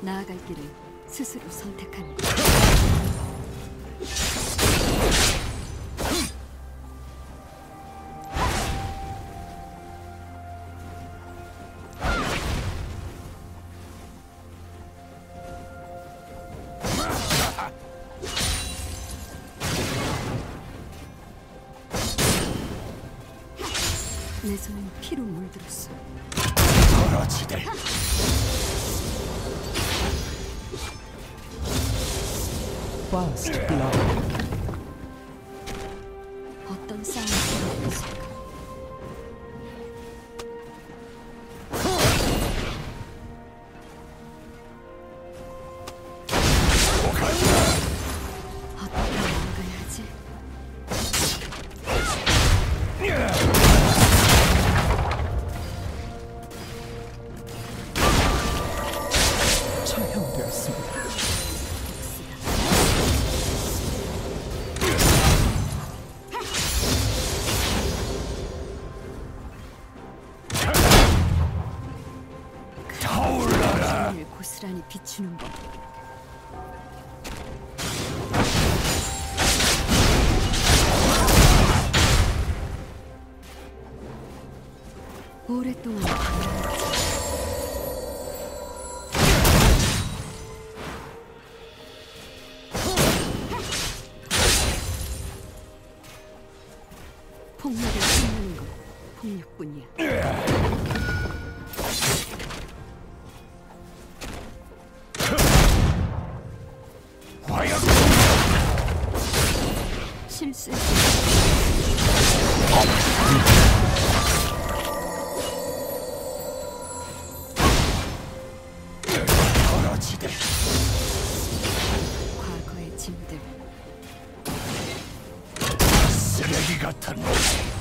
나아갈 길을 스스로 선택하는 것. 내 손은 피로 물들었어. 떨어지대. First blood. 어떤 싸움을 벌이고 있을까? 어떻게 나아가야 하지? 처형되었습니다. 타올라라. 빛을 고스란히 비추는 법. 오랫동안 방황했지. 폭력을 힘내는 건 폭력뿐이야. 화약. 실수했어. 떨어지대. 과거의 짐들. 쓰레기 같은 놈.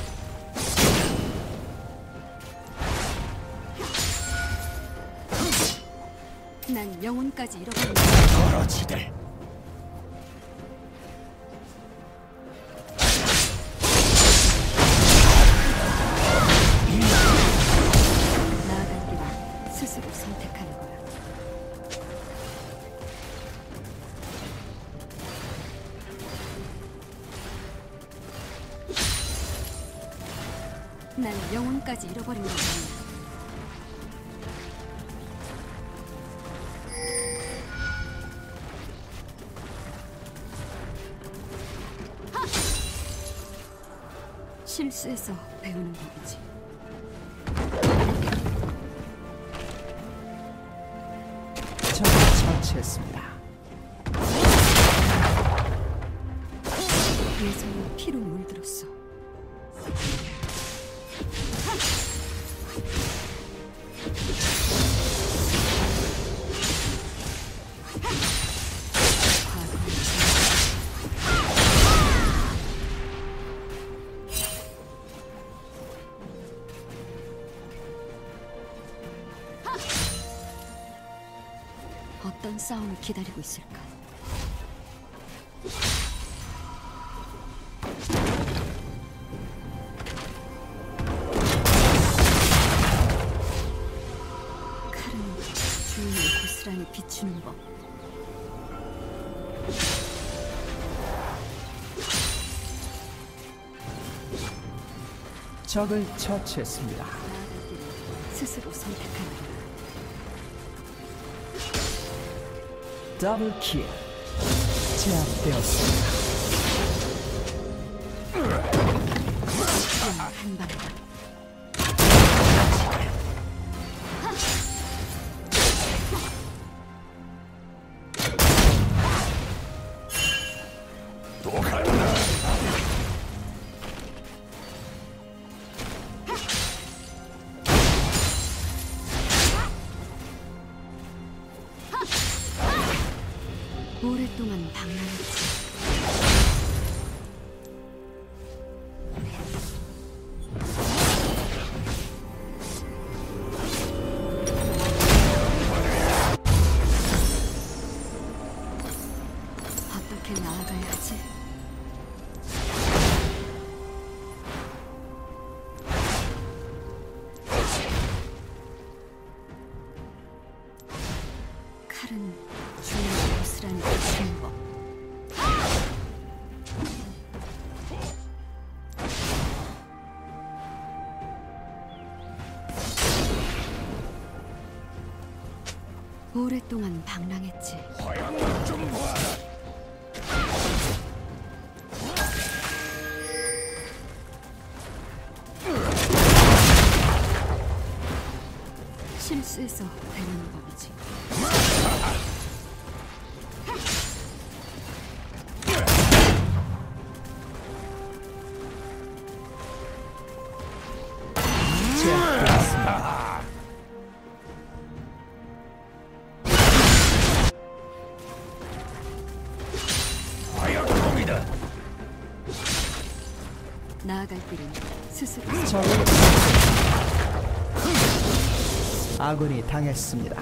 난 영혼까지 잃어버린다. 떨어지대. 나아갈 길을 스스로 선택하는 거야. 난 영혼까지 잃어버린 거 아니야. 실수해서 배우는 법이지. 적을 처치했습니다. 내 손은 피로 물들었어. 어떤 싸움을 기다리고 있을까? 칼은 주인을 고스란히 비추는 법. 적을 처치했습니다. 나아갈 길을 스스로 선택하는 거야. 더블 킬. 제압되었습니다. 한 방. 또 간다. 오랫동안 방황했지. 어떻게 나아가야 하지? 칼은 오랫동안 방랑했지. 화양만 좀 봐라. 실수해서 되는 법이지. 제압되었습니다. 화양통이다. 나아갈 길은 스스로. 적을 아군이 당했습니다.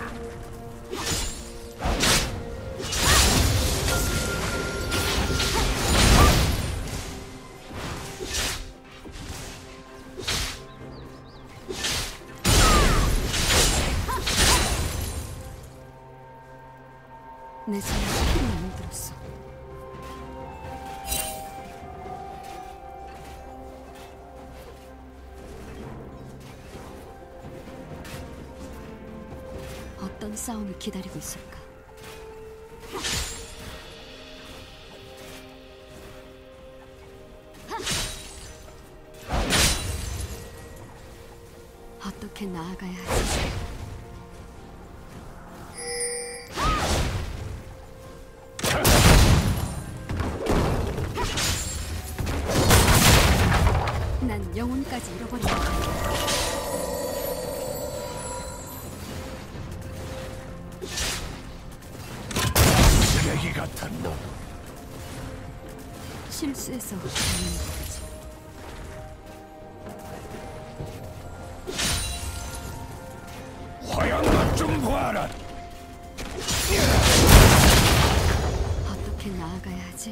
내 손에 피를 물들었어. 어떤 싸움이 기다리고 있을까? 어떻게 나아가야 하지? 난 영혼까지 잃어버린 것 같아. 쓰레기 같은 놈. 실수해서 되는 법이지. 화양만 좀 봐라. 어떻게 나아가야 하지?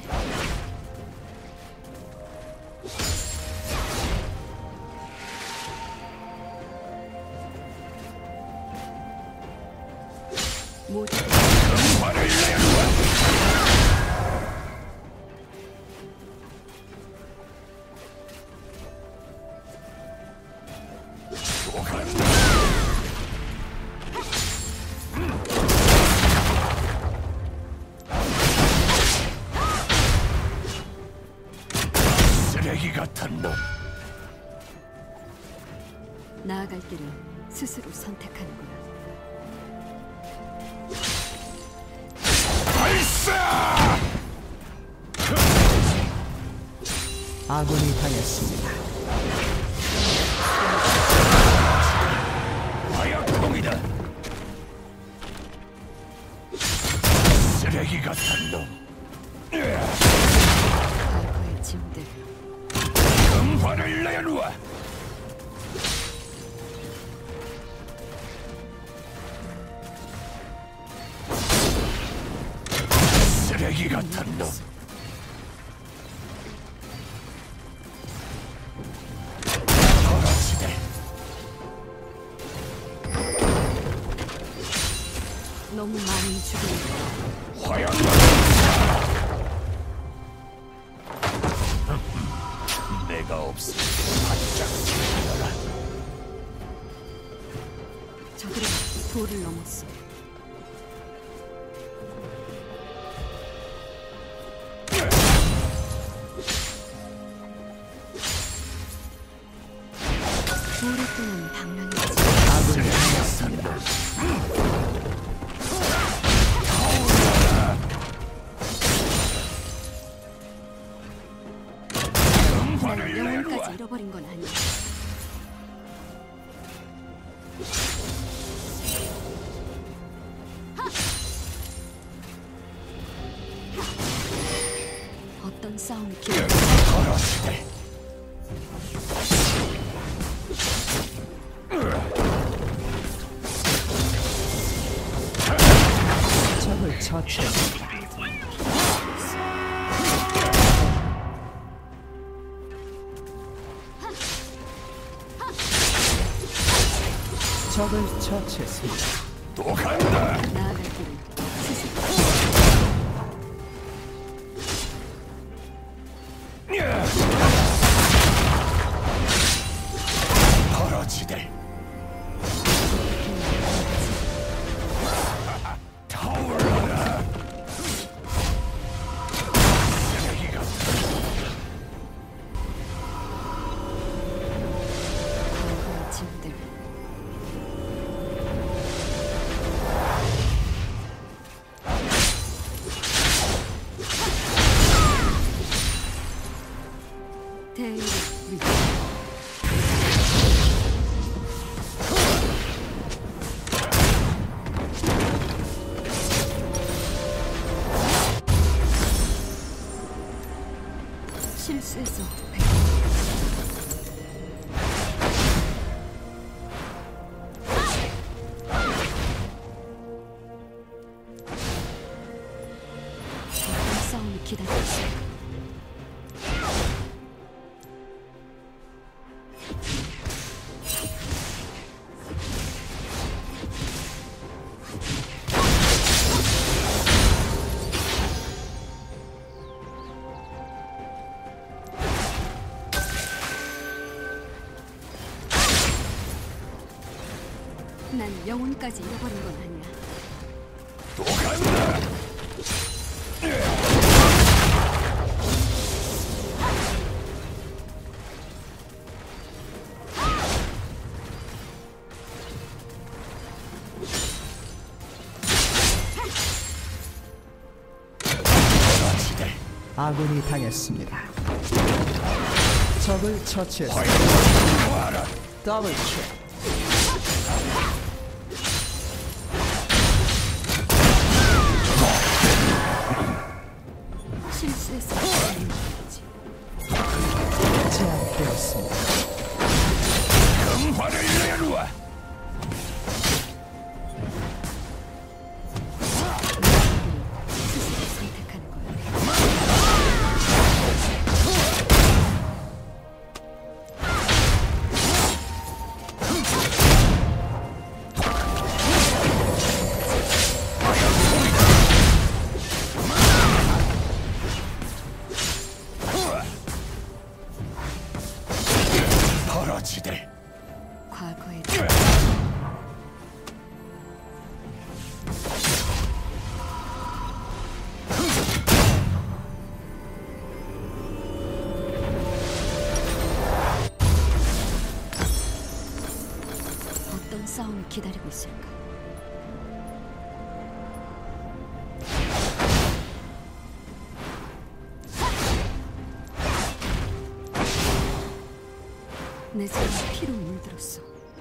모두 화를 내놓아. 또 간다. 쓰레기 같은 놈. 나아갈 길을 스스로 선택하는구나. 발사! 아군이 당했습니다. 화약통이다. 쓰레기 같은 놈. 과거의 짐들, 금화를 내놓아. 쓰레기 같은 놈. 더러지대. 너무 많이 죽은 화양만 내가 없으면 바짝 죽여라. 저들은 도를 넘었어. 오랫동안 방랑했지. 아군이 당했습니다. 금화를 내놓아. 영혼까지 잃어버린 건 아니야. 어떤 싸움이 기다려? 더러지대. 적을 처치했습니다. 적을 처치했습니다. 또 간다. 나아갈 길은 스스로. 더러지대. 대의를 위해 실수에서 어떤 싸움이 기다리고 있을까? 난 영혼까지 잃어버린 건 아니야. 또 간다. 그렇지. 아군이 당했습니다. 적을 처치했습니다. 와라. 더블 킬. 실수에서 제압되었습니다. 금화를 내놓아. 스스로 선택하는 거야. 벌어지대. 과거의 어떤 싸움이 기다리고 있을까? 내 손이 피로 물들었어.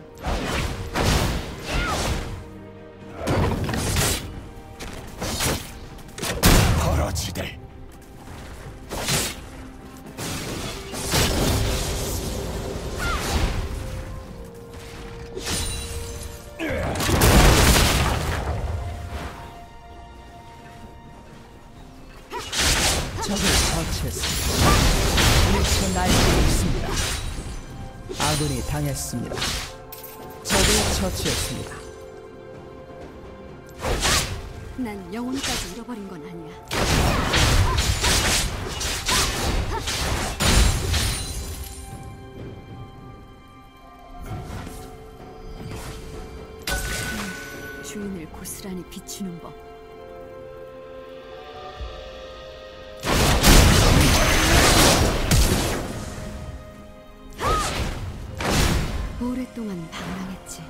벌어지대. 적을 처치했습니다. 미쳐 날뛰고 있습니다. 아군이 당했습니다. 적을 처치했습니다. 난 영혼까지 잃어버린 건 아니야. 주인을 고스란히 비추는 법. 오랫동안 방랑했지.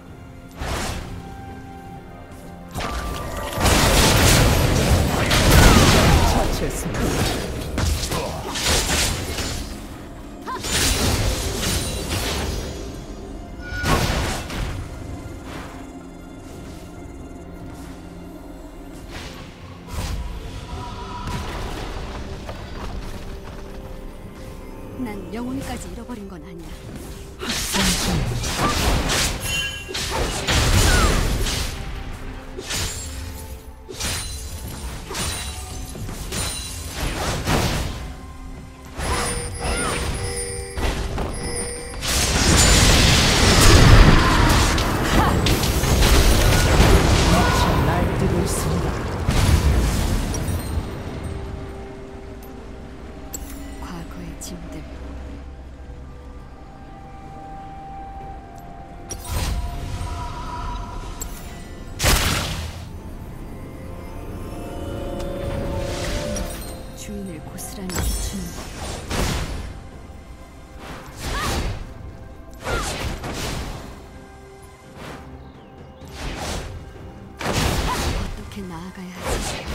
처치했습니다. 난 영혼까지 잃어버린 건 아니야. 미쳐 날뛰고 있습니다. 과거의 짐들. 주인을 고스란히 비추는 법. 어떻게 나아가야 하지?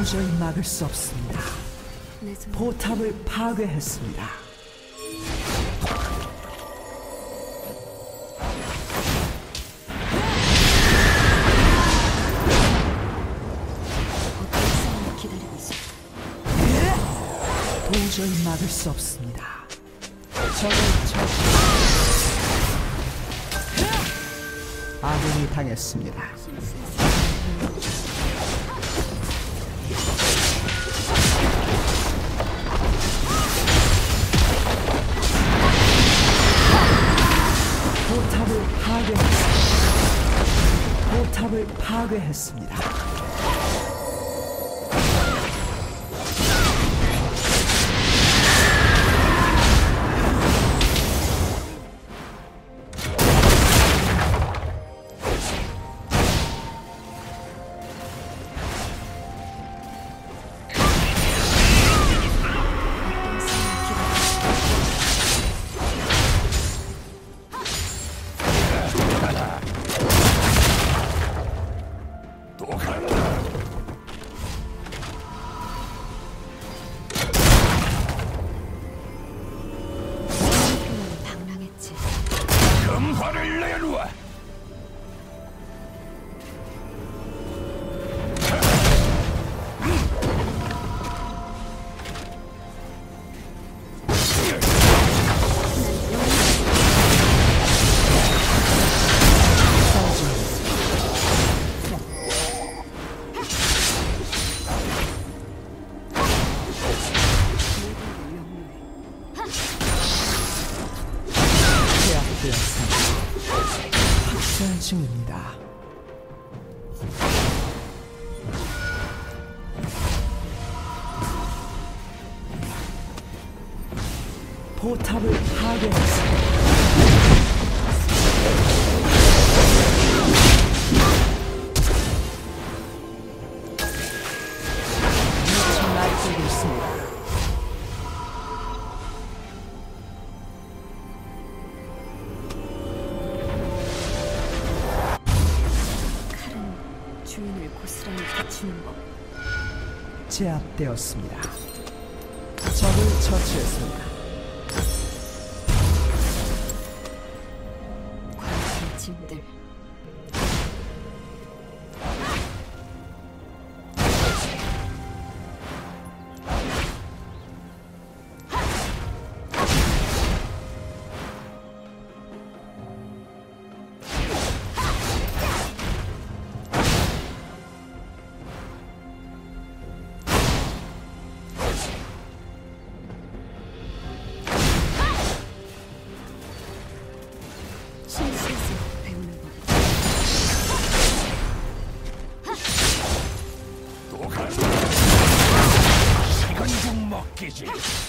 도저히 막을 수 없습니다. 내 손. 포탑을 파괴했습니다. 어떤 싸움을 기다리고 있어. 도저히 막을 수 없습니다. 적을 처치. 아군이 당했습니다. 포탑을 파괴했습니다. 포탑을 파괴했습니다. 어떤 싸움을 기다리고 있어. 또 간다. 생각으로는 방랑했지. 금화를 내놓아. 제압되었습니다. 학살 중입니다. 포탑을 파괴했습니다. 미쳐 날뛰고 있습니다. 칼은 주인을 고스란히 비추는 법. 제압되었습니다. 적을 처치했습니다. 과학의 짐들. 실수에서 배우는 법. 또 간다. 식은 죽 먹기지.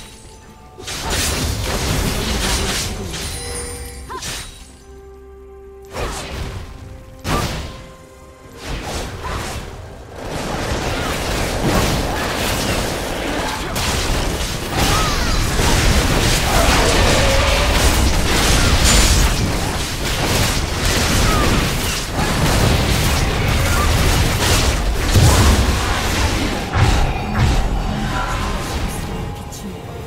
비추는 법.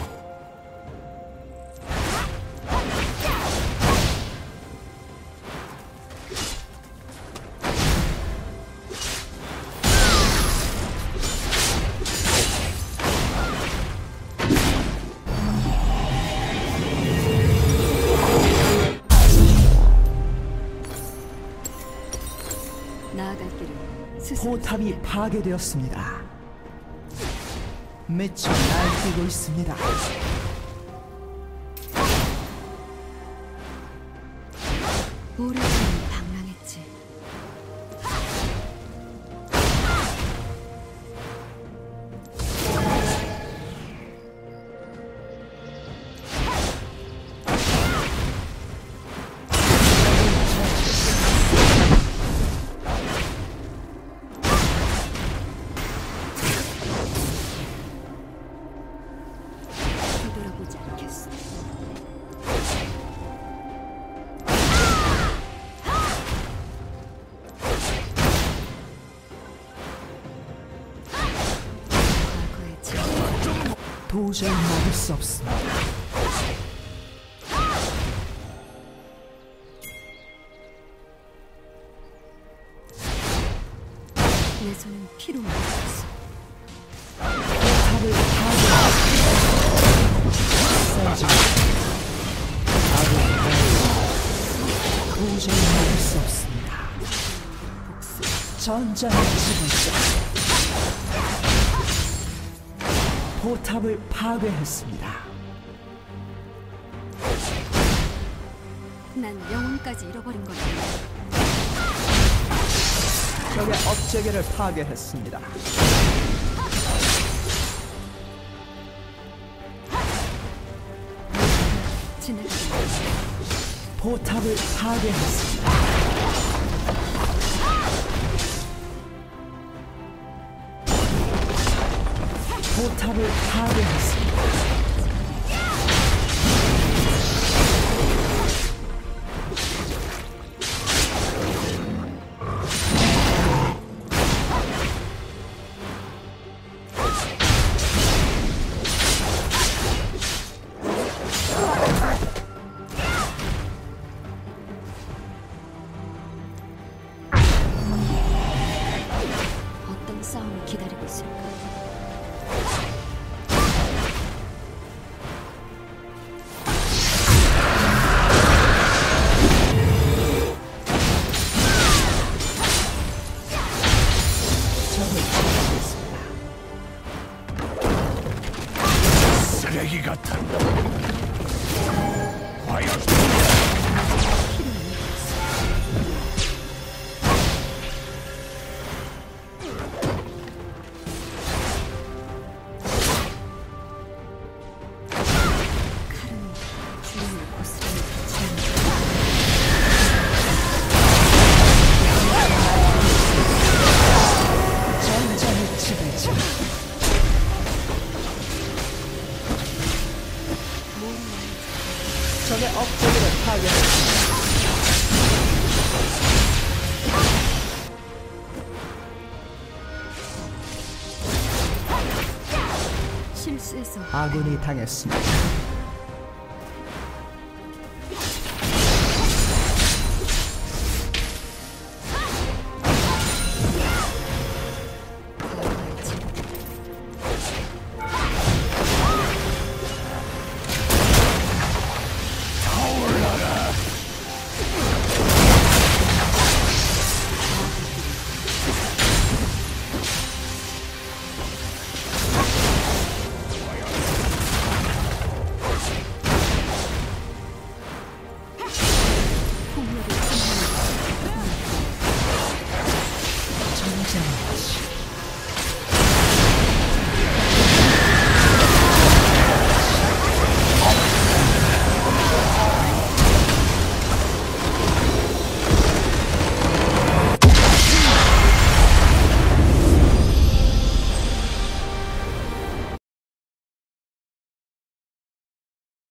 나아갈 길을 스스로 포탑이 파괴되었습니다. 미쳐 날뛰고 있습니다. 오래전에 방랑했지. 뒤돌아보지 않겠어. 도저히 막을 수 없습니다. 내 손은 피로 mar쳤어. 포탑을 파괴했습니다. 세지. 아군이 도저히 막을 수 없습니다. 전장의 지배자. 포탑을 파괴했습니다. 난 영혼까지 잃어버린 건 아니야. 적의 업체계를 파괴했습니다. 지나가는 포탑을 파괴했습니다. 포탑을 파괴했습니다. 어떤 싸움을 기다리고 있을까? 적을 파괴했습니다. 쓰레기 같은 과연 칼은 주인을 고스란히 붙이는 전장의 지배자. 적의 업체계를 파괴했습니다. 실수해서 아군이 당했습니다.